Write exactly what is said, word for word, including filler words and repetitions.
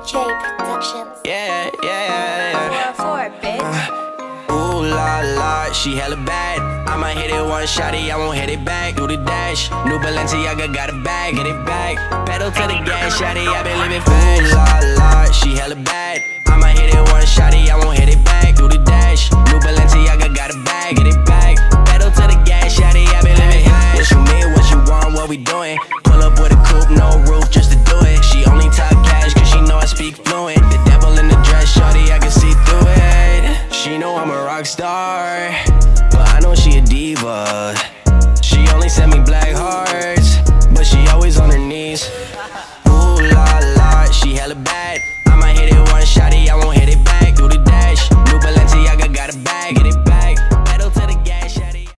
J Productions. Yeah, yeah, yeah. For it, bitch. Uh, ooh la la, she hella bad. I'ma hit it one shotty, I won't hit it back. Do the dash, new Balenciaga got a bag, get it back. Pedal to the gas, shotty, I been living fast. Ooh la la, she hella bad. I'ma hit it one shotty, I won't hit it back. Do the dash, new Balenciaga got a bag, get it back. Pedal to the gas, shotty, I been living fast. What you need, what you want, what we doing? Pull up with a coupe, no roof, just to do it. She only talk cash, cause she know I speak fluent. The devil in the dress, shorty, I can see through it. She know I'm a rock star, but I know she a diva. She only sent me black heart.